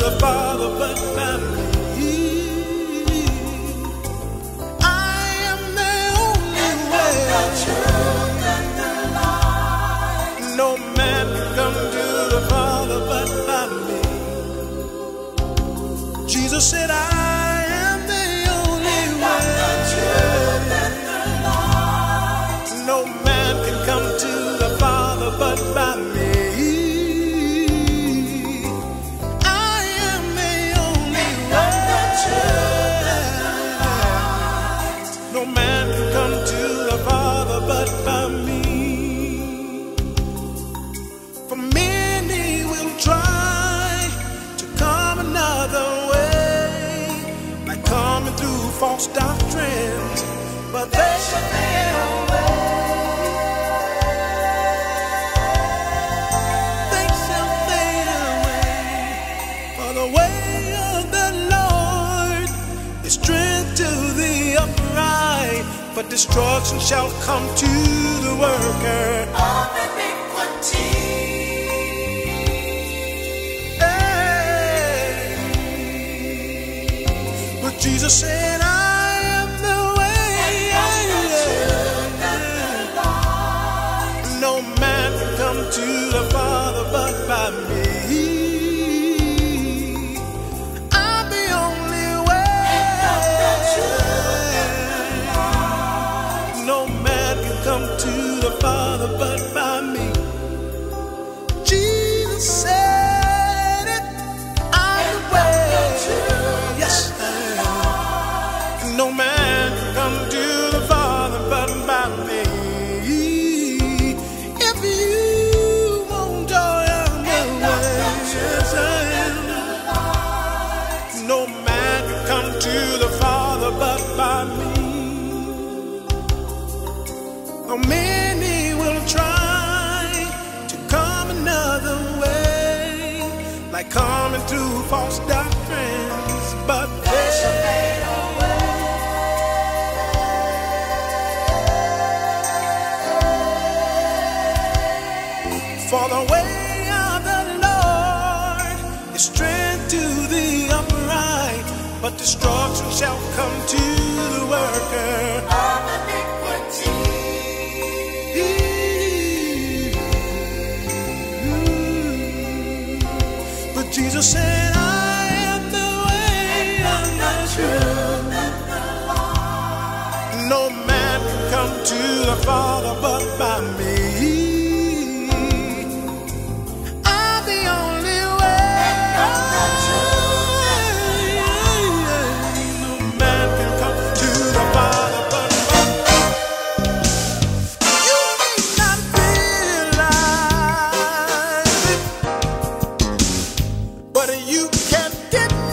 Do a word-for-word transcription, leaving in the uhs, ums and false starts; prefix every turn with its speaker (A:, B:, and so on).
A: the Father but by me. I am the only way. The truth and the light. No man can come to the Father but by me. Jesus said, I am the only way. The truth and the light. No man can come to the Father but by me. No man can come to the Father but by me. For many will try to come another way, like coming through false doctrines, but they shall fade away. They shall fade away. For the way of the Lord is strength to the upright, but destruction shall come to the worker of iniquity. Hey. But Jesus said, I am the way, the truth and the light. No man can come to the Father but by me. I'm the only way. The truth and the light. No man can come to the Father but by me. Jesus said it, I'm the way. Yes, I am. No man can come to the Father but by me. If you won't join the way, yes, I am. No man can come to the Father but by me. Many will try to come another way, like coming through false doctrines, but they shall fade away. For the way of the Lord is strength to the upright, but destruction shall come to the worker of iniquity. Jesus said, I am the way and the truth and the light. No man can come to the Father but by me. I'm the only way. The truth and the light. No man can come to the Father but by me. You may not realize it, but you can get